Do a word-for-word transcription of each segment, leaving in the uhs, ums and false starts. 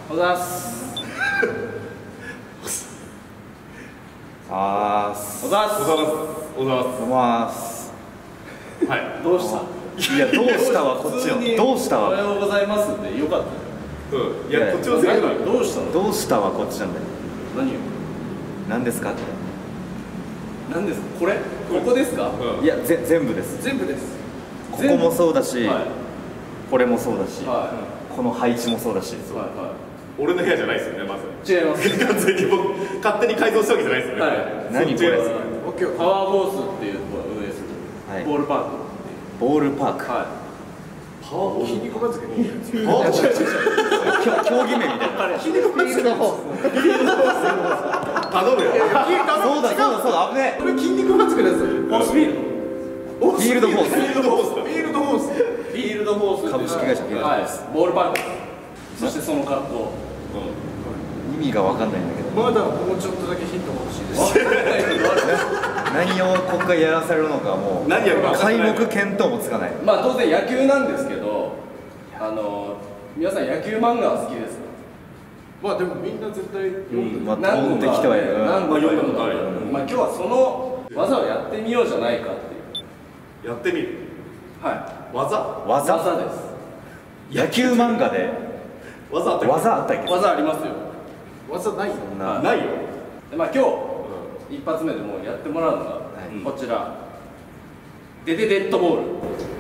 おざーす。 あーす。 おざーす。 おざーす。おざーす。 おまーす。 はい。どうした？ いや、どうしたはこっちよ。どうしたおはは。 ようございますってよかったよ。 うん。いや、こっちのせいだ。 どうしたの？ どうしたはこっちなんだよ。 何よ。 何ですか。 何ですか。これ？ここですか？ うん。 いや、ぜ、全部です。 全部です。 ここもそうだし、 はい。 これもそうだし、 はこの配置もそうだし。 い。はいは俺の部屋じゃないですよね、まず。 い。違います。 完全に僕、勝手に改造したわけじゃないですよね。 はい。 何これ。 そっちですパワーボースっていうところが運営するはいボールパーク。 ボールパーク。 はパワー筋肉番付のい。 パワー競競技名みたいな。 筋肉番付の頼むよ。 そうだそうだそうだ、危ねこれ筋肉番付のやつ。 フォースフィールド。 フィールドフォースフィールドフォースだ。フィールドフォース。 フィールドフォース。 株式会社フィールドフォース。 はい。ボールパーク。そしてその格好。 意味がわかんないんだけど。 まだもうちょっとだけヒントが欲しいです。 何をここからやらされるのかもう。 何やるか分かんない皆目見当もつかない。 まあ当然野球なんですけど、あの皆さん野球漫画は好きですか？ まあでもみんな絶対読んでる。 まあ通ってきてはいる。 何個か読んだことある。 うんまあ今日はその技をやってみようじゃないかっていう。 やってみる。 は技い。 技。 技です。 野球漫画で技あったっけ技あったっけ。 技ありますよ。 技ないよ。 そんな。 ないよ。 でまあ今日一発目でもうやってもらうのがいこちら。デデデッドボール。 も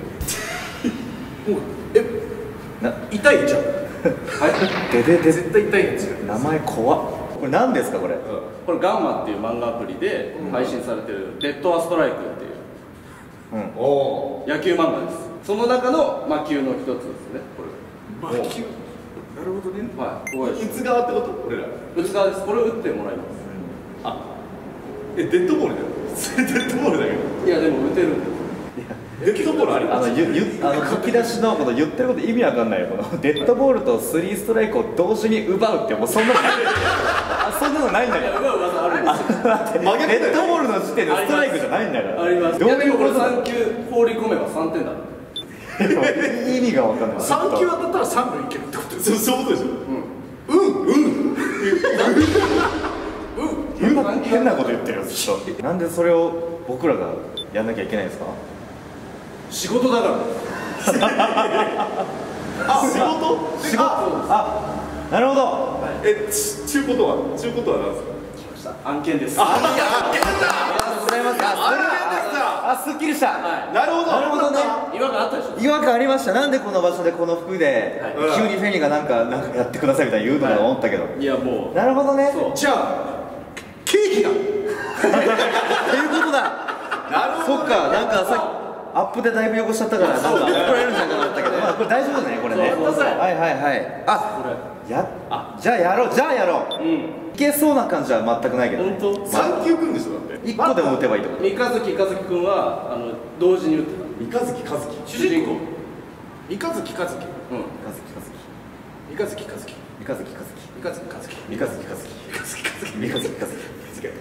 うえな痛いじゃん。 はい。 ででで。 絶対痛いやつよ。 名前怖っ。これ何ですかこれ。 これガンマっていう漫画アプリで配信されてるデッドアストライクっていううん。 おお。 野球漫画です。その中の魔球の一つですね。こ魔球。なるほどね。 れ。はい。ここです。 打つ側ってこと俺ら。 打つ側です。これを打ってもらいます。 あ。え、デッドボールだよ。それデッドボールだけど。 いやでも打てるんです。 デッドボールあります。 あのゆゆあの書き出しのこの言ってること意味わかんないよ。このデッドボールとスリーストライクを同時に奪うってもうそんなのあそんなのないんだいやから。 奪う技あるんですよ。 真逆だよデッドボールの時点でストライクじゃないんだから。 あります。 どういやでもこれいうことだ。 さん球放り込めばさんてんだ。 意味がわかんない。 三球当たったら三塁いけるってことですよ。 そうそういうことでしょ。 変変なこと言ってるよずっと。なんでそれを僕らがやんなきゃいけないんですか。 仕事だから。 あ、仕事？ 仕事。あ、なるほど。 え、ちちゅうことは、ちゅうことは何ですか？ 案件です。 あ、いや、 ありがとうございます。あ、 案件ですか。 あ、すっきりした。 はなるほど。 なるほどね。 い。違和感あったでしょ。 違和感ありました。なんでこの場所でこの服で、 は急にフェニがなんかなんかやってくださいみたいな言うのかと思ったけど。 いやもう。 なるほどね。 そう。 じゃあケーキだ。 っていうことだ。 なるほど。 そっか、なんかさっきアップでだいぶ汚しちゃったからなんか怒られるんじゃないかなと思ったけど、まあこれ大丈夫だねこれね。 そうそうそうはいはいはい。あ、やあじゃあやろうじゃあやろう。 うん。 いけそうな感じは全くないけど。 本当。 三球くんでしょだって。 一個でも打てばいいってこと。 三日月和樹君はあの同時に打って三日月和樹。 た。主人公。 三日月和樹。 うん。 三日月三日月和樹。 三日月和樹。 三日月和樹。 三日月和樹。三日月和樹。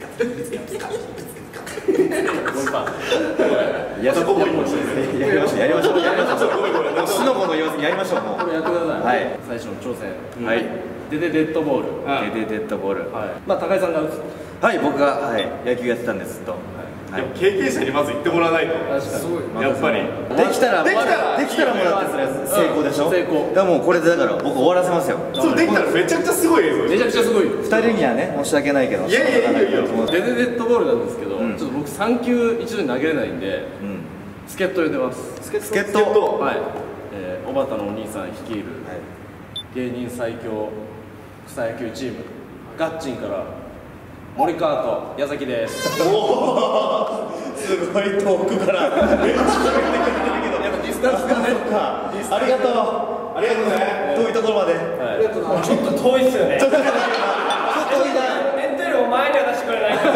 ボールパー。 やりましょうやりましょうやりましょうやりましょうやりましょう。 ごめんごめん。 死の子の言わずにやりましょうもう。 これやってください。 はい最初の挑戦。 はい。 デデデッドボール。 うんデデデッドボール。 はい。まあ高井さんが打つ。 はい僕がはい野球やってたんですと。はい。 経験者にまず言ってもらわないと。 確かに。 すごい。 やっぱり。 できたらできたらできたらもらってそれ成功でしょ。 成功だからもうこれでだから僕終わらせますよ。 そうできたらめちゃくちゃすごい映像めちゃくちゃすごい。 二人にはね申し訳ないけど。 いやいやいやいやもうデデデッドボールなんですけど、 うんちょっと僕さん球一度に投げれないんで、 うん。 助っ人呼んでます。 助っ助っ人。 助っ人はい。えー、小畑のお兄さん率いる芸人最強草野球チームガッチンから森川と矢崎です。 すごい遠くから。 やっぱディスタンスがね。 ありがとう。 ありがとうね。 遠いところまで。 はい。 ちょっと遠いっすよね。 ちょっと遠いな。 メンタルを前には出してくれないから。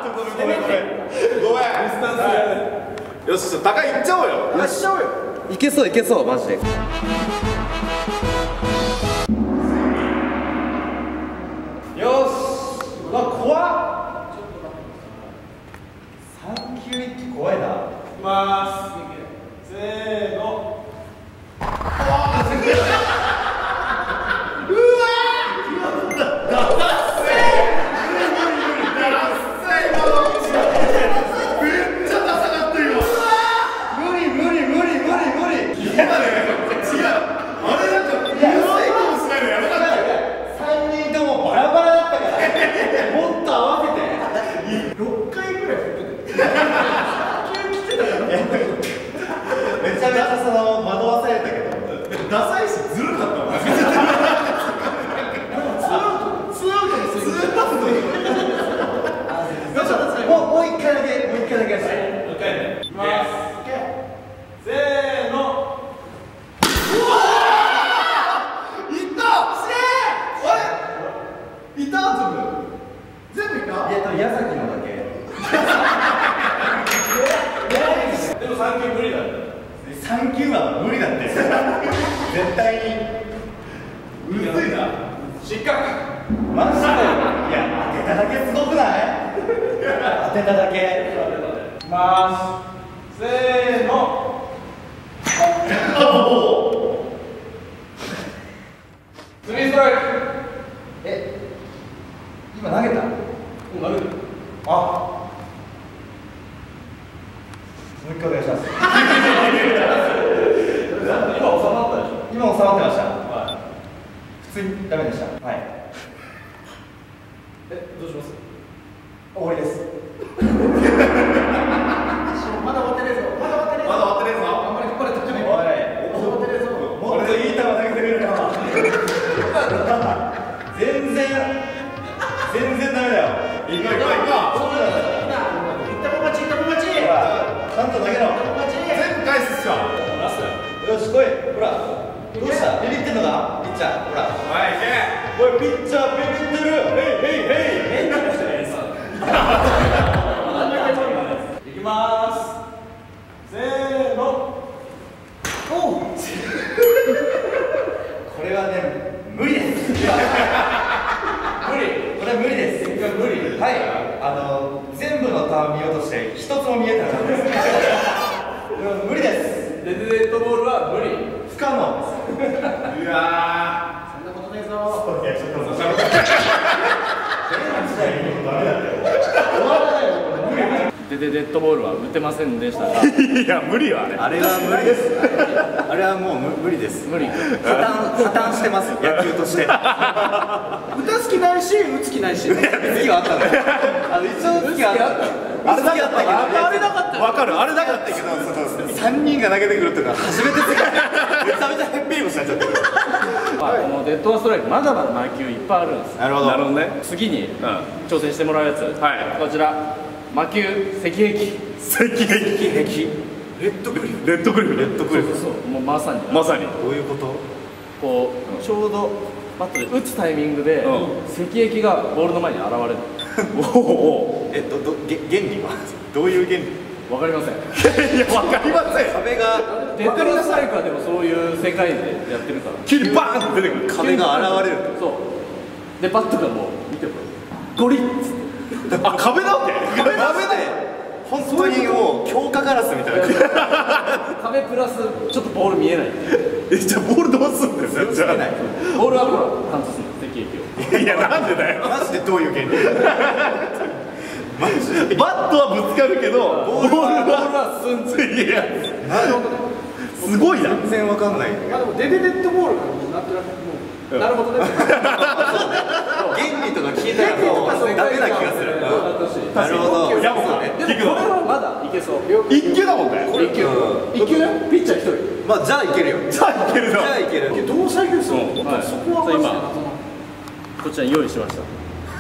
ごめんごめん。 ごめん。よし、高い行っちゃおうよ。 やっしゃおうよ。 いけそういけそうマジで。よし。うわ怖っ。三球一気怖いな。 いきまーす。せーの。 うダサいしずるかったもん。 もうもう一回だけもう一回だけやって。 もう一回ね。いきます。せーの。いった全部全部いったえっと矢崎のだけ。 でもさん球無理だった三球は無理だって。絶対に。 むずいな失格マジで。いや当てただけすごくない？当てただけ。 いきますせーのスリーストライクえ今投げた？ 投げるあもう一回お願いします。 今収まったでしょ今収まってました。 はい普通にダメでした。はい。 えどうします終わりです。 まだ終わってねえぞまだ終わってねえぞまだ終わってねえぞあんまり引っ張れたくないおい。 終わってねえぞもっといい球投げてくれるかな。全然全然ダメだよ。 行こう行こう行こそうだよいったもん勝ちいったもん勝ちほらちゃんと投げろ。 勝ちう全部返すっすよラストよし来い。ほらどうした？ビビってんのかピッチャー。ほらはい行けおいピッチャービビってる。ヘイヘイヘイ。 いきまーすせーのおうこれはね無理です。無理。これは無理です。 無理はいあの全部のターン見ようとして一つも見えてなかったです。これは無理です。 デッドボールは無理不可能です。 うわそんなことねえぞいやちょっとーででデッドボールは打てませんでしたがいや無理はねあれは無理です。あれはもう無理です。 無理。 破綻破綻してます野球として。 打たす気ないし打つ気ないし月はあったのよ。あの一応月はあった。あれだけあったけど。 あれなかったわかるあれなかったけど三人が投げてくるっていうのは初めてすぎて。めちゃめちゃヘッピリもしなっちゃってる。 まあ、このデッドストライクまだまだ魔球いっぱいあるんです。 なるほど。 なるほどね次に挑戦してもらうやつ、 はいこちら魔球石壁。 石壁レッドクリフレッドクリフレッドクリフそうもうまさにまさにどういうこと？ こうちょうどバットで打つタイミングで、 うん石壁がボールの前に現れる。 おおえどどげ原理はどういう原理？ わかりません。 いやわかりません壁がデッドストライクはでもそういう世界でやってるから。 急にバーンって出てくる壁が現れる。 そうでバットがもう見てこれゴリッつってあ壁だって壁だ壁で本当にもう強化ガラスみたいな。 壁プラスちょっとボール見えないっていうえじゃあボールどうすんですかじゃあボールはほら貫通するの石壁を。 いやなんでだよマジでどういう原理？マジでバットはぶつかるけどボールボールははスンツいやすごいな全然わかんない。 まあでもデデデッドボールがもうなんとなくもうなるほどね原理とか聞いたらもうダメな気がする。なるほど。 いやもうでもこれはまだいけそう。 一球だもんね一球一球ねピッチャー一人。 まあじゃあいけるよ。 じゃあいけるじなゃあいける。 どう再現するのはいそこはマジで謎なこちらに用意しました。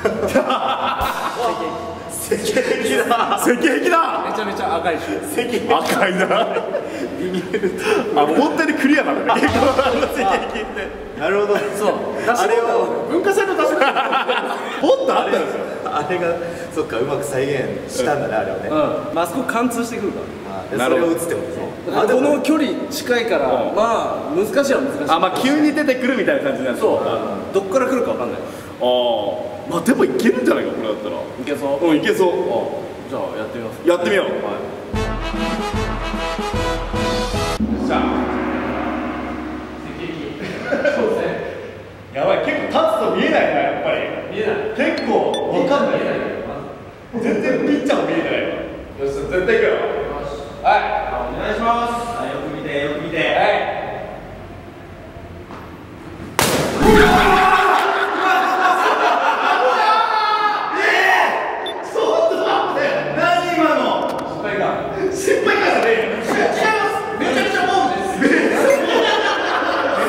石壁だ。 石壁だめちゃめちゃ赤いし。 石壁。 赤いなあ本当にクリアなのね結構あの石壁ってなるほど。 そう。 あれを文化祭の出し物もっとあったんですよあれがそっかうまく再現したんだねあれをね。 うん。まああそこ貫通してくるから。 でそれを打つってことね。 あこの距離近いから、 うんまあ難しいは難しい。 あまあ急に出てくるみたいな感じになるそう。どっから来るかわかんない。 ああまあでもいけるんじゃないかこれだったらいけそう。 うんいけそうじゃあやってみます。 やってみようじゃあそうですね。 やばい結構立つと見えないなやっぱり見えない。 結構わかんない全然ピッチャーも見えてないわよし絶対行くよはいお願いしますよく見てよく見て。 はいめちゃくちゃボールです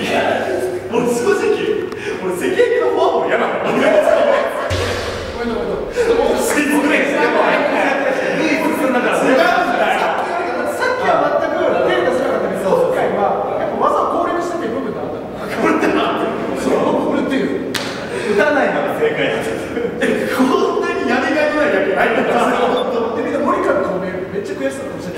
俺正直俺赤壁のフォアボール嫌なの。お願いします。ごめんごめんごめん。もうスイーツブレイクしてもう早く早くルイスすんだから。違うんだよ。 さっきは全く手出せなかったけど、今回はやっぱ技を攻略したっていう部分があった。 これってな。 そうこれっていう打たないのが正解だ。こんなにやりがいのない野球ないんだから。 でみんな森川の顔ねめっちゃ悔しそうかもしれない。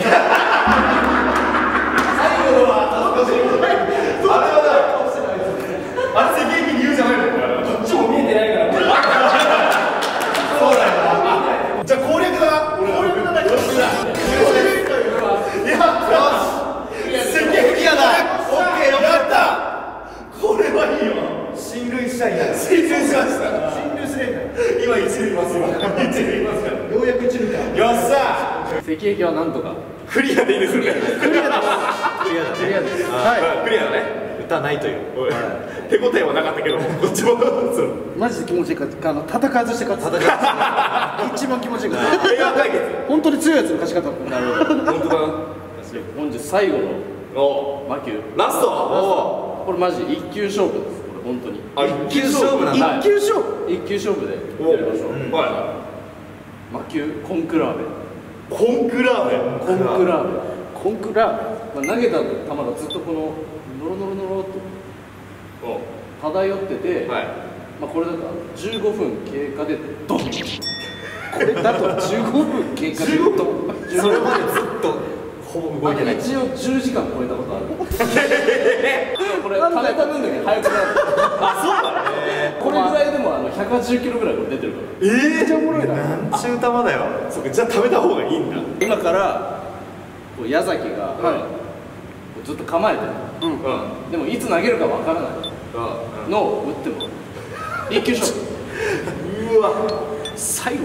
最後のは恥ずかしい。あれはな、あれ赤壁に言うじゃないのか。 こっちも見えてないから。 そうだよな。じゃあ攻略だな。攻略だな。よしだ。よし。やった。赤壁クリアだ。オッケーよかった。これはいいよ。 進塁したいんだ。 進塁しました。 進塁すれんだよ。 今一塁いますよ。一塁いますから。 ようやく一塁か。 よっしゃ。 赤壁はなんとかクリアでいいですね。クリアだ。 クリアだね。 クリアです。 はい。クリアだね。 歌ないという。 手応えはなかったけど、こっちもそう。 マジで気持ちいいから、あの戦わずして勝つ。戦わず。一番気持ちいいから。 平和対決。 本当に強いやつの勝ち方。なるほど。 本当だ。 本日最後のお魔球ラスト。 これマジ一球勝負です。これ本当にあ、一球勝負なんだ。 一球勝負。 一球勝負でやりましょう。 は魔球コンクラーベ。 い。コンクラーベ。 コンクラーベ。 コンクラーまあ、投げた球がずっとこのノロノロノロっと漂ってて、 はい。 まあ、これだとじゅうごふん経過でドン。こベ。これだとじゅうごふん経過でドン。 それまでずっとほぼ動いてない。 一応じゅうじかん超えたことある。これ食べた分だけ早くなる。 あ、そうだね。 これぐらいでもあのひゃくはちじゅっキロぐらいこれ出てるから。 ええ。 めっちゃおもろいな。 なんちゅう球だよ。 そうか、じゃあ食べた方がいいんだ。 今からこう矢崎が、 はいこうずっと構えてる。 うん。うん。 でもいつ投げるかわからないのを打っても一球勝負。 うわ。 最後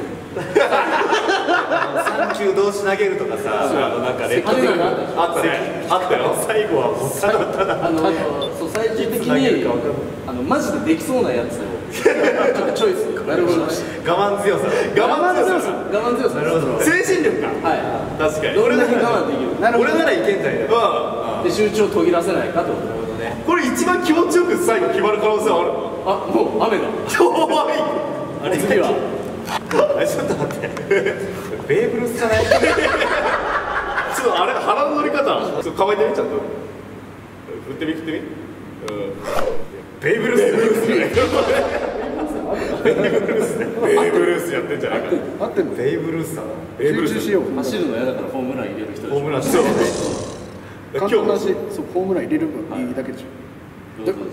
三球同時投げるとかさ、あのなんかレッドあれなんだあったね。あったよ。 最後はもうただただあのそう最終的いつ投げるにか分かんないあのマジでできそうなやつをちょっとチョイス。なるほど。 我慢強さ。 我慢強さ。 我慢強さ。 なるほど。 精神力か。 はい。 確かに。 どれだけ我慢できる。 なるほど。 俺ならいけんじゃないか。 うで集中を途切らせないかってこと。 なるほどね。 ん。これ一番気持ちよく最後決まる可能性はある。 あ、もう雨が。 怖い。 あれ次はあれちょっと待って。ベーブ・ルースじゃない？ ちょっとあれ腹の乗り方。ちょっと構えてみちゃんと。振ってみ振ってみ。うん。ベイブルース。ベイブルース。ベイブルース。ベイブルースやってんじゃないか。 合ってんの？ ベーブ・ルースだな。 ベイブルース。 集中しよう。 走るの嫌だからホームラン入れる人でしょ。 ホームラン。 そう。 簡単だし、そうホームラン入れる分いいだけでしょ。 どうぞ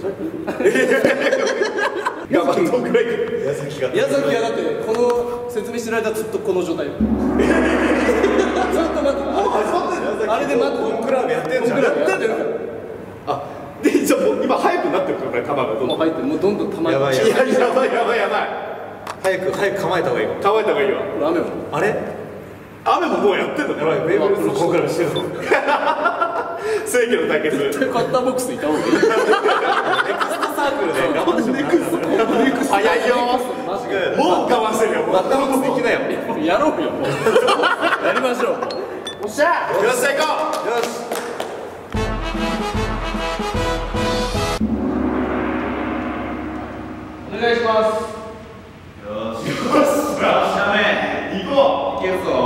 頑張ってどんくらい。 矢崎が。 矢崎はだってこの説明してる間ずっとこの状態。ずっと待って。あれで待って。 コンクラーベやってんじゃん。 やってる。 あ、でじゃあもう今速くなってるから球がどんどん。 もう入ってもうどんどん溜まって。 やばいいややばいやばいやばい。 早く早く構えた方がいい。 構えた方がいいわ。 これ雨も。 あれ？ 雨ももうやってんのね。 やばい、ベーブ・ルースのコンクラーベしてるぞ。 正義の対決。 絶対カッターボックスいた方がいい。 ネクストサークルで我慢しよう。 早いよ。 マジで。 もう我慢してるよ。 バッターボックス行きなよ。 やろうよもう。やりましょう。 おっしゃ。 よっしゃ行こう。 よし。 お願いします。 よし。よっしゃ。行こう。いけるぞ。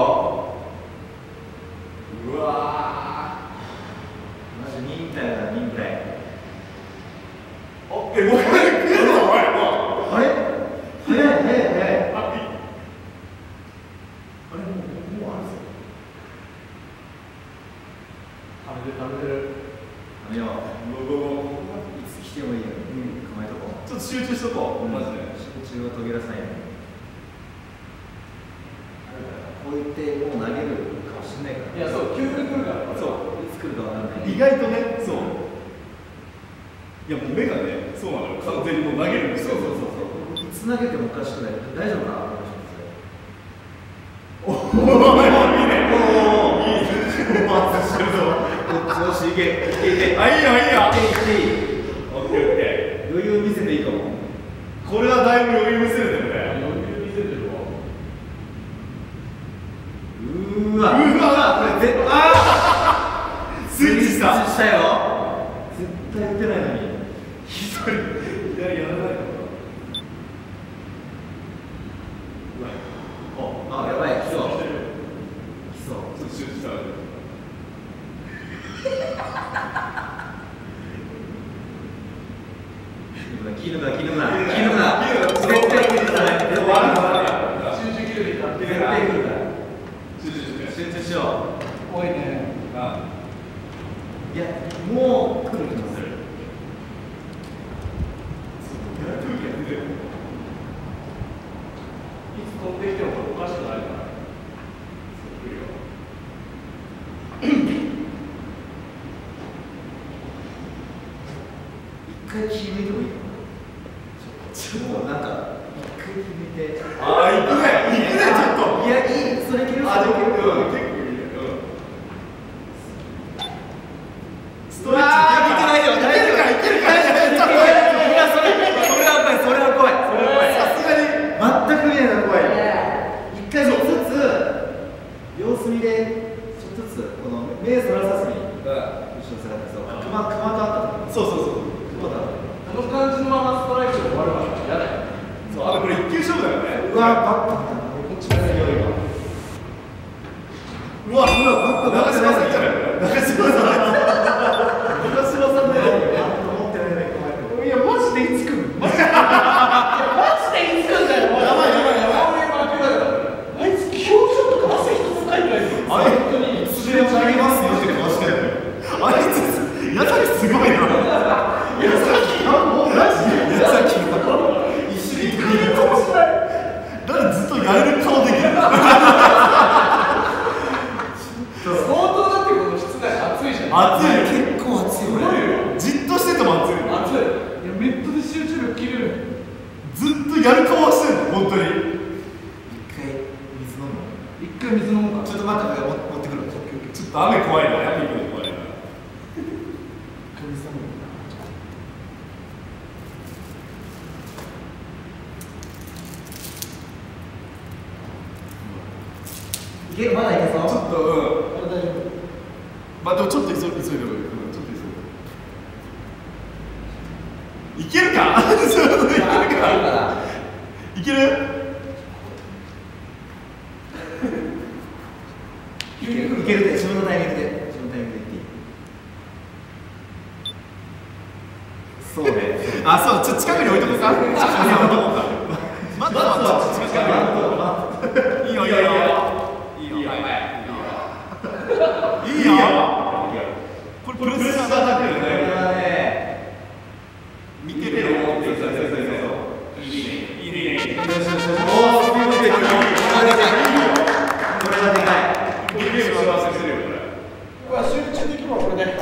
うわマジ忍耐だ忍耐。 ー。え、もうこれ来るぞおい。もう。 あれ？早い早い早い。 あ、いい。 食べよう。いつ来てもいいよ。構えとこう。 ちょっと集中しとこう。マジで。 集中は途切らさないように。こう言ってもう投げるかもしれないから。 いやそう急に来るから。 そう。 いつ来るかわかんない。 意外とね、そう。いやもう目がね、そうなのよ。完全にもう投げるんですよ。そうそうそう。 いつ投げてもおかしくない。大丈夫かな。 おお、いいね。おお、いい。パスしてるぞ。 よし、いけ、いけ、いけ。 あ、いいよ、いいよ。 いけ、いけ。 オッケー、オッケ余裕見せていいかも。 ー。これはだいぶ余裕見せれてるね。 余裕見せてるわ。 うーわ。 うわ、これ絶対。ああ。スイッチした。 スイッチしたよ。絶対打てないのに。 左やらないのかあ、やばい、来そう。来そう。 ちょっと集中したら気抜くな、気抜くな、気抜くな。絶対気抜くな。 集中切れていった。 絶対来るから。 集中して集中しよ多いね。 あう。いや、もう来る気もする。 いつ飛んできてもおかしくないから一回決めてもいいかな。ちょっとなんか一回決めて。 ああ、行くね行くねちょっといや、いい、それいける。 あ、でも結構いいねストレッチいけないよ大丈夫かいけるかいけるかいいや、それ、それは怖い、それは怖い。それは怖い。 さすがに全く見えないの怖い。一回ちょっとずつ様子見でちょっとずつこの目そらさずに後ろ下がってそう熊熊とあったそうそうそう熊とあっあの感じのままストライクで終わるわけ嫌だよ。 そう、あとこれ一球勝負だよねた。うわバッタこっちが強いわ。うわうわバッタ長嶋さんじゃない長嶋さん長嶋さんだよ。思ってないね。 いやマジでいつ来るの？マジでいやマジでいつ来るんだよ。 やばいやばいやばいあいつ表情とか汗一つかいてないよ。 あれ本当にいつでも投げますよって顔してるあいつ矢崎すごいな矢崎もうマジで矢崎一緒に行くかもしれないだからずっとやれる顔できる相当だってこの室内暑いじゃん。 熱い結構熱いよね。 じっとしてても熱い暑い。いやネットで集中力切れる。 ずっとやる顔はしてるの本当に一回水飲む。 一回水飲もうか。 ちょっと待って、持ってくる。 ちょっと雨怖いなやめてくる怖いないける、まだいけそう。 ちょっとうんあれ大丈夫。 まあでもちょっと急い急いでもいい、うん、ちょっと急いでいけるかいけるかいけるいける、いけるで、自分のタイミングで、自分のタイミングでいっていい。そうね。 あ、そう、ちょっと近くに置いとこうか近くに置いとこうか待って待って近くにいいよいいよいいよいいよはいいいよこれプレッシャーだったよね見てるよいいねいいねいいねおー、スピード出てるよこれはでかい。 これゲーム幸せするよこれうわ集中できるわこれで。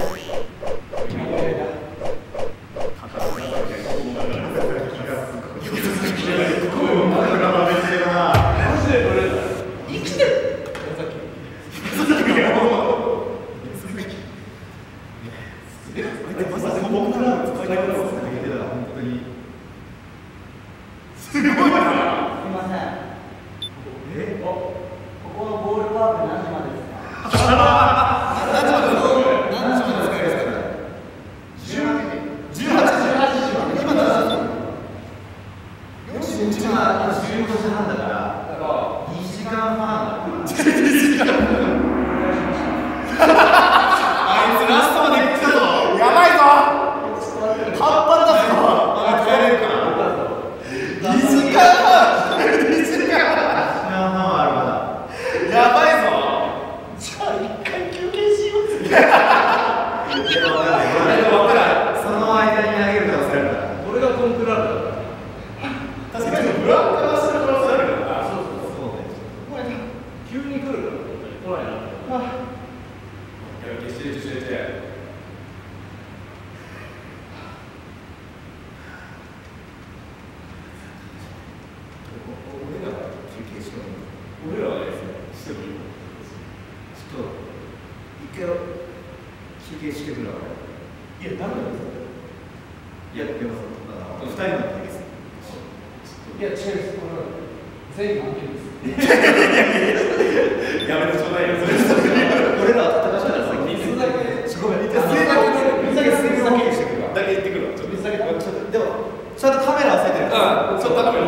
だけ言ってくるわちょっとでもちゃんとカメラはついてる。 うん、ちょっとカメラ。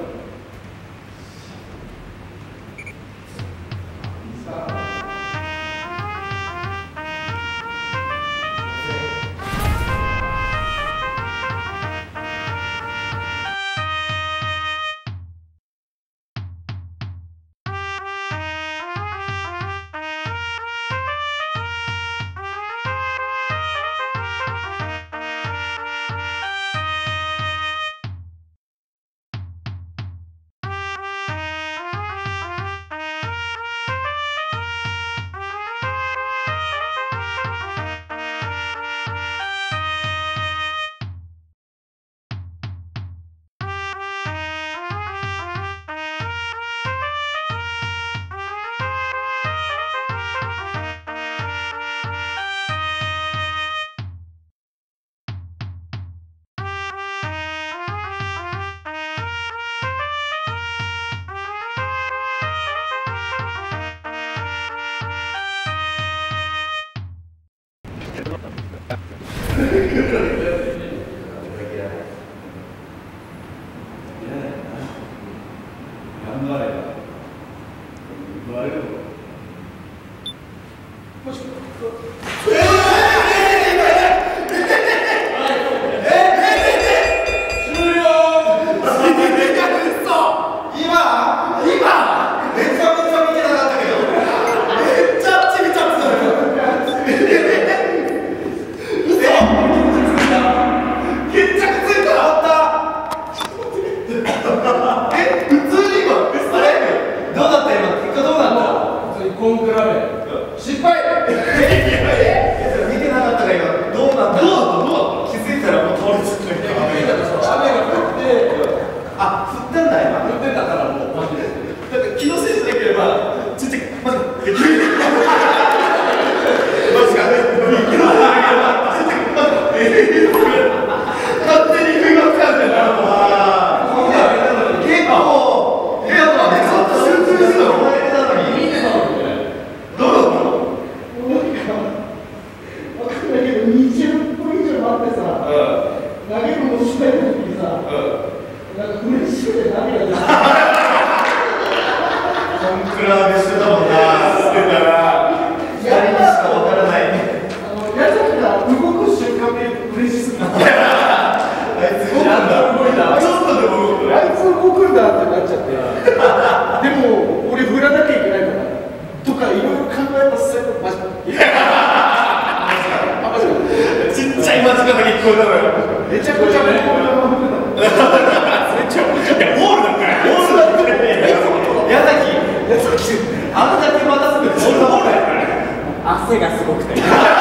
汗がすごくて。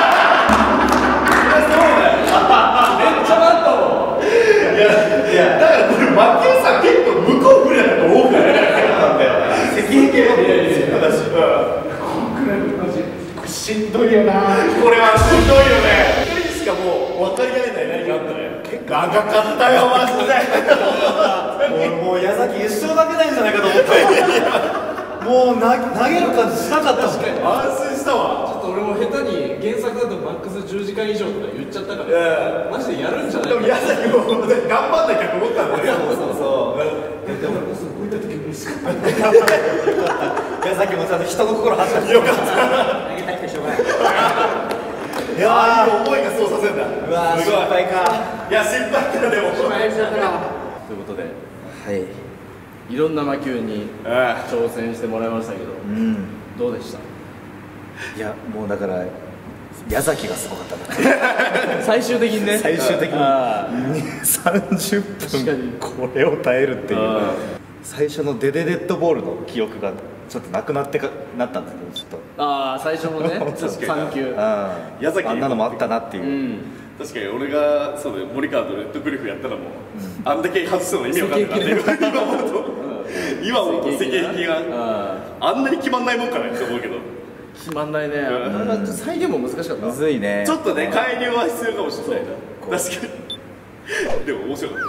しんどいよな。 これはしんどいよね。一人しかもう分かり合えない何があったね。結構長かったよマジで。 もう矢崎一生投げないんじゃないかと思ってもう投げる感じしなかったもん。 確かに安心したわ。 ちょっと俺も下手に原作だとマックスじゅうじかん以上とか言っちゃったからマジでやるんじゃないでも矢崎も頑張んなきゃと思ったんだよ。 そうそうでもこういった時嬉しかった矢崎もちゃんと人の心走ってよかった投げたくてしょうがないいやー思いがそうさせるんだ。 うわー心配か。 いや心配かでもということではいいろんな魔球に挑戦してもらいましたけど、 うん、 どうでした？ いやもうだから矢崎がすごかったな最終的にね最終的にさんじゅっぷんこれを耐えるっていう最初のデデデッドボールの記憶がちょっとなくなってかなったんですけどちょっとああ最初のねさんきゅう矢崎あんなのもあったなっていう、うん、 確かに俺がそうだよ森川とレッドクリフやったらもう、うん、あんだけ外すの意味わかんないなって今思うと今思うと世間引きがあんなに決まんないもんかねって思うけど決まんないね。あれは再現も難しかった。 むずいね。 ちょっとね介入は必要かもしれないな。確かにでも面白かった。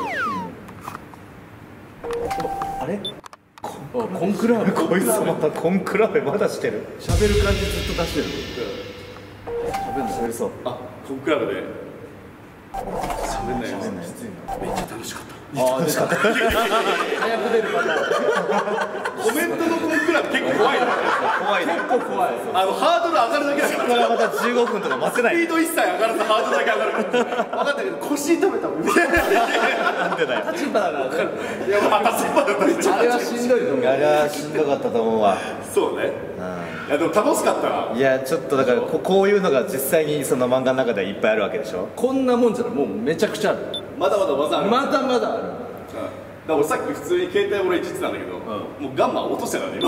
あれコンクラーベこいつまたコンクラーベまだしてる。 喋る感じずっと出してる。 喋るの喋りそう。 あコンクラーベで喋んないよ。 喋んない。きついな。 めっちゃ楽しかった。 ああ出た早く出るパターンコメントのコンクラブ結構怖いな。 怖いね。 結構怖いあのハードル上がるだけだから。 これはまたじゅうごふんとか待てない。 スピード一切上がらずハードルだけ上がるから。分かったけど腰痛めたもん。 なんでだよ。 立場だからねいやまた立場だっためっちゃ。 あれはしんどいと思うあれはしんどかったと思うわ。 そうね。いやでも楽しかったな。 いやちょっとだからここういうのが実際にその漫画の中ではいっぱいあるわけでしょ。 こんなもんじゃないもうめちゃくちゃあるまだまだ技ある。 まだまだあるだから俺さっき普通に携帯俺いじってたんだけど、もうガンマ落としてたね今。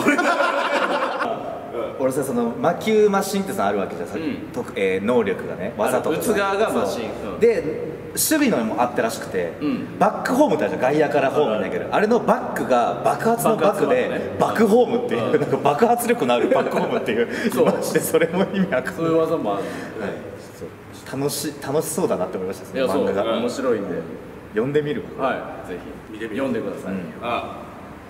俺さその魔球マシンってさあるわけじゃん、さんとえー能力がねわざと打つ側がマシンそううんで守備のもあってらしくて、 んバックホームってあるじゃん、外野からホームに投げる、あれのバックが爆発のバックでバックホームっていう、なんか爆発力のあるバックホームっていうそうマジでそれも意味わかんない。 そういう技もあるそう楽し楽しそうだなって思いました、そいやそうの漫画が面白いんで読んでみるわ。 はいぜひ見てみよう読んでくださいあ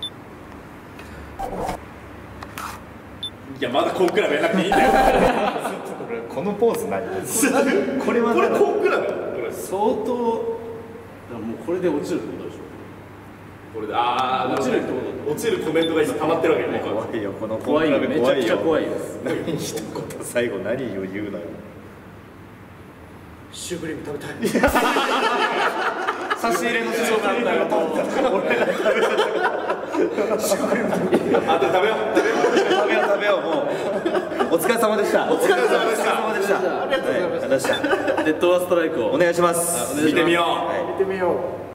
いやまだコンクラブやらなくていいんだよ。 このポーズ何これはこれ何コンクラブこれ相当だからもうこれで落ちるってことでしょこれでああ落ちるってこと落ちるコメントが今溜まってるわけね。 怖いよこの怖いよめちゃくちゃ怖いよ。 です何一言最後何を言うのよ。 シュークリーム食べたい。 差し入れの仕事なんだよ。 あと食べよう。 食べよう食べようもう。お疲れ様でした。お疲れ様でした。お疲れ様でした。ありがとうございました。 デッドワーストライクをお願いします。 見てみよう。 見てみよう。